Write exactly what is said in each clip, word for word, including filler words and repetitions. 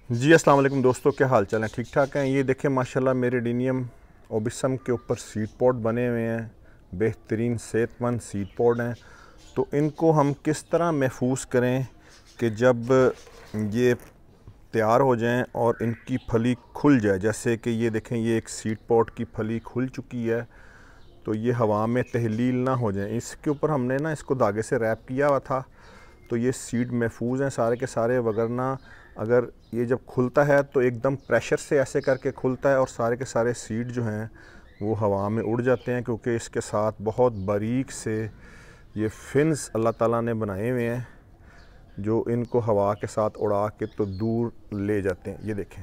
जी अस्सलाम वालेकुम दोस्तों, क्या हाल चाल है? ठीक ठाक हैं? ये देखें माशाल्लाह मेरे एडेनियम ओबिसम के ऊपर सीड पॉड बने हुए हैं। बेहतरीन सेहतमंद सीड पॉड हैं। तो इनको हम किस तरह महफूज करें कि जब ये तैयार हो जाएं और इनकी फली खुल जाए। जैसे कि ये देखें, ये एक सीड पॉड की फली खुल चुकी है, तो ये हवा में तहलील ना हो जाए। इसके ऊपर हमने ना इसको धागे से रैप किया हुआ था, तो ये सीड महफूज हैं सारे के सारे। वगरना अगर ये जब खुलता है तो एकदम प्रेशर से ऐसे करके खुलता है और सारे के सारे सीड जो हैं वो हवा में उड़ जाते हैं, क्योंकि इसके साथ बहुत बारीक से ये फिन्स अल्लाह ताला ने बनाए हुए हैं जो इनको हवा के साथ उड़ा के तो दूर ले जाते हैं। ये देखें,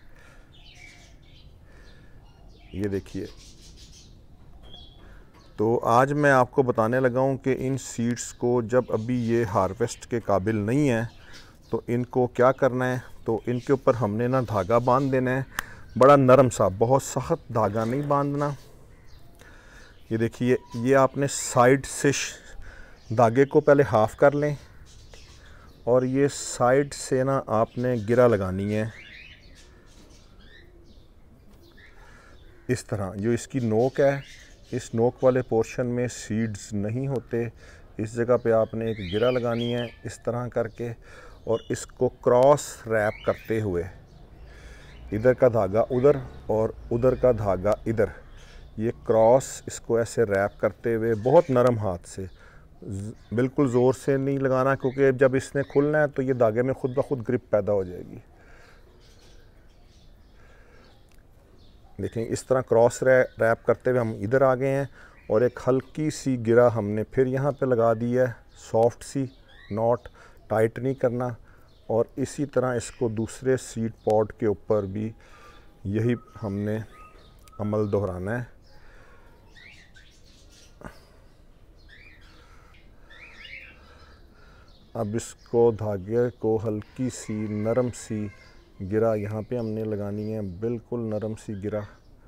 ये देखिए। तो आज मैं आपको बताने लगा हूँ कि इन सीड्स को जब अभी ये हार्वेस्ट के काबिल नहीं है तो इनको क्या करना है। तो इनके ऊपर हमने ना धागा बांध देना है, बड़ा नरम सा, बहुत सख्त धागा नहीं बांधना। ये देखिए, ये आपने साइड से धागे को पहले हाफ़ कर लें और ये साइड से ना आपने गिरा लगानी है इस तरह। जो इसकी नोक है, इस नोक वाले पोर्शन में सीड्स नहीं होते, इस जगह पे आपने एक गिरा लगानी है इस तरह करके, और इसको क्रॉस रैप करते हुए इधर का धागा उधर और उधर का धागा इधर, ये क्रॉस इसको ऐसे रैप करते हुए बहुत नरम हाथ से, बिल्कुल ज़ोर से नहीं लगाना, क्योंकि जब इसने खुलना है तो ये धागे में खुद ब खुद ग्रिप पैदा हो जाएगी। देखें, इस तरह क्रॉस रैप करते हुए हम इधर आ गए हैं और एक हल्की सी गिरा हमने फिर यहाँ पे लगा दी है, सॉफ्ट सी, नॉट टाइट नहीं करना। और इसी तरह इसको दूसरे सीड पॉड के ऊपर भी यही हमने अमल दोहराना है। अब इसको धागे को हल्की सी नरम सी गिरा यहाँ पे हमने लगानी है, बिल्कुल नरम सी गिरा।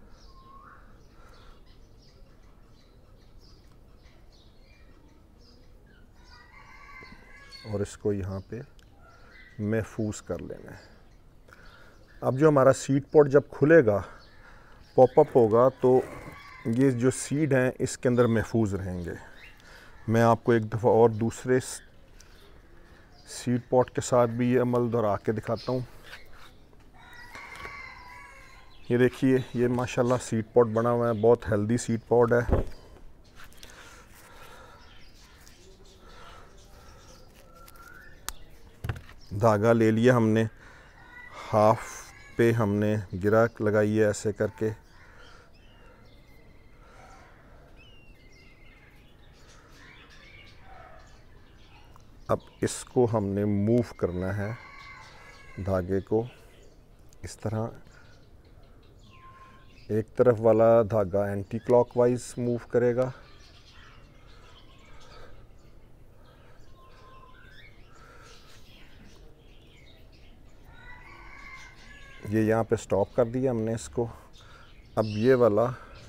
और इसको यहाँ पे महफूज कर लेना है। अब जो हमारा सीड पॉड जब खुलेगा, पॉपअप होगा, तो ये जो सीड हैं इसके अंदर महफूज रहेंगे। मैं आपको एक दफ़ा और दूसरे सीड पॉड के साथ भी ये अमल दोहरा के दिखाता हूँ। ये देखिए, ये माशाल्लाह सीड पॉड बना हुआ है, बहुत हेल्दी सीड पॉड है। धागा ले लिया हमने, हाफ पे हमने गिरा लगाई है ऐसे करके। अब इसको हमने मूव करना है, धागे को इस तरह। एक तरफ वाला धागा एंटी क्लॉकवाइज मूव करेगा, ये यहाँ पे स्टॉप कर दिया हमने इसको। अब ये वाला,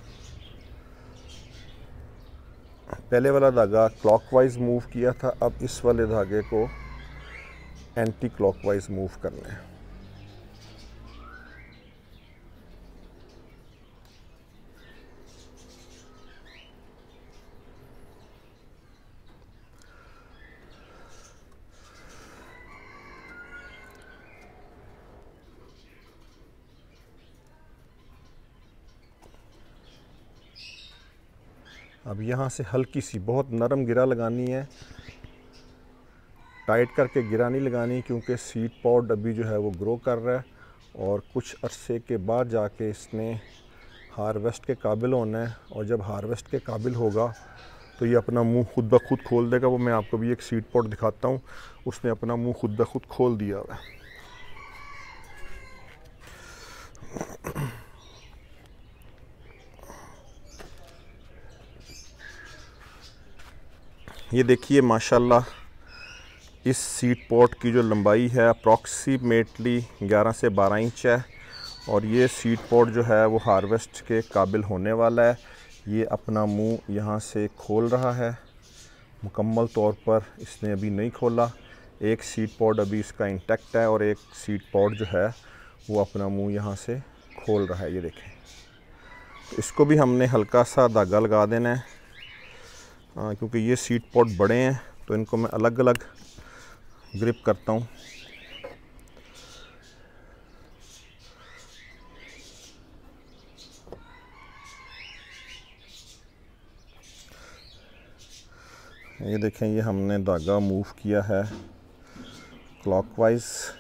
पहले वाला धागा क्लॉकवाइज मूव किया था, अब इस वाले धागे को एंटी क्लॉकवाइज मूव करना है। अब यहाँ से हल्की सी बहुत नरम गिरा लगानी है, टाइट करके गिरा नहीं लगानी, क्योंकि सीड पॉड अभी जो है वो ग्रो कर रहा है और कुछ अरसे के बाद जाके इसने हार्वेस्ट के काबिल होना है। और जब हार्वेस्ट के काबिल होगा तो ये अपना मुंह खुद ब खुद खोल देगा। वो मैं आपको भी एक सीड पॉड दिखाता हूँ, उसने अपना मुंह खुद ब खुद खोल दिया हुआ है। ये देखिए माशाल्लाह, इस सीड पॉट की जो लंबाई है अप्रॉक्सीमेटली ग्यारह से बारह इंच है, और ये सीड पॉट जो है वो हार्वेस्ट के काबिल होने वाला है। ये अपना मुंह यहाँ से खोल रहा है, मुकम्मल तौर पर इसने अभी नहीं खोला। एक सीड पॉड अभी इसका इंटैक्ट है और एक सीड पॉड जो है वो अपना मुंह यहाँ से खोल रहा है, ये देखें। तो इसको भी हमने हल्का सा धागा लगा देना है, आ, क्योंकि ये सीड पॉड बड़े हैं तो इनको मैं अलग अलग ग्रिप करता हूँ। ये देखें, ये हमने धागा मूव किया है क्लॉकवाइज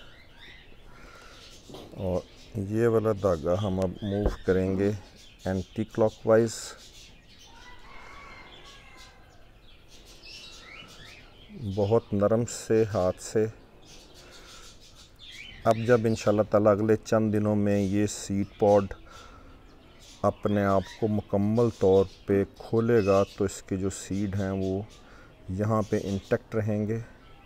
और ये वाला धागा हम अब मूव करेंगे एंटी क्लॉकवाइज। बहुत नरम से हाथ से। अब जब इंशाल्लाह ताला अगले चंद दिनों में ये सीड पॉड अपने आप को मुकम्मल तौर पे खोलेगा तो इसके जो सीड हैं वो यहाँ पे इंटैक्ट रहेंगे।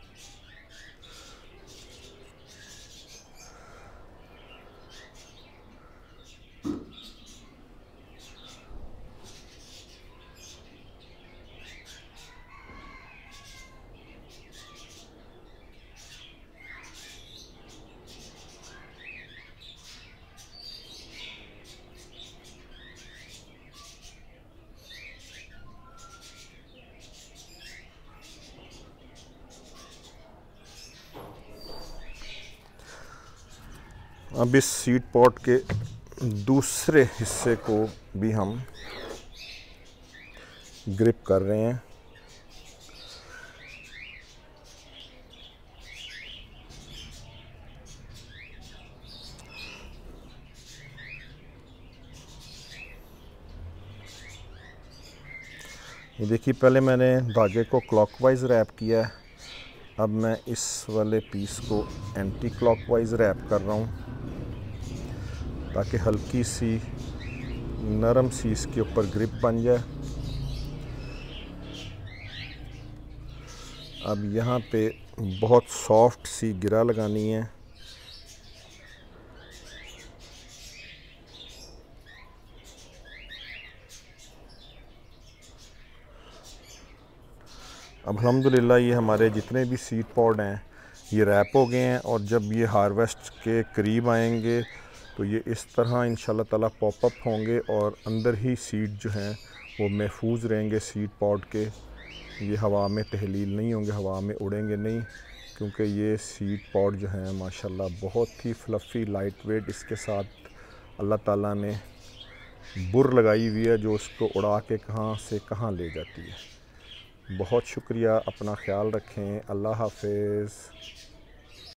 अब इस सीड पॉट के दूसरे हिस्से को भी हम ग्रिप कर रहे हैं। ये देखिए, पहले मैंने धागे को क्लॉकवाइज रैप किया है, अब मैं इस वाले पीस को एंटी क्लॉकवाइज रैप कर रहा हूँ ताकि हल्की सी नरम सी इसके ऊपर ग्रिप बन जाए। अब यहाँ पे बहुत सॉफ्ट सी गिरा लगानी है। अब अल्हम्दुलिल्लाह ये हमारे जितने भी सीड पॉड हैं ये रैप हो गए हैं और जब ये हार्वेस्ट के करीब आएंगे तो ये इस तरह इंशाल्लाह ताला पॉपअप होंगे और अंदर ही सीड जो हैं वो महफूज रहेंगे सीड पॉड के। ये हवा में तहलील नहीं होंगे, हवा में उड़ेंगे नहीं, क्योंकि ये सीड पॉड जो हैं माशाल्लाह बहुत ही फ्लफ़ी लाइट वेट इसके साथ अल्लाह ताला ने बुर लगाई हुई है जो उसको उड़ा के कहाँ से कहाँ ले जाती है। बहुत शुक्रिया, अपना ख्याल रखें, अल्लाह हाफ़िज़।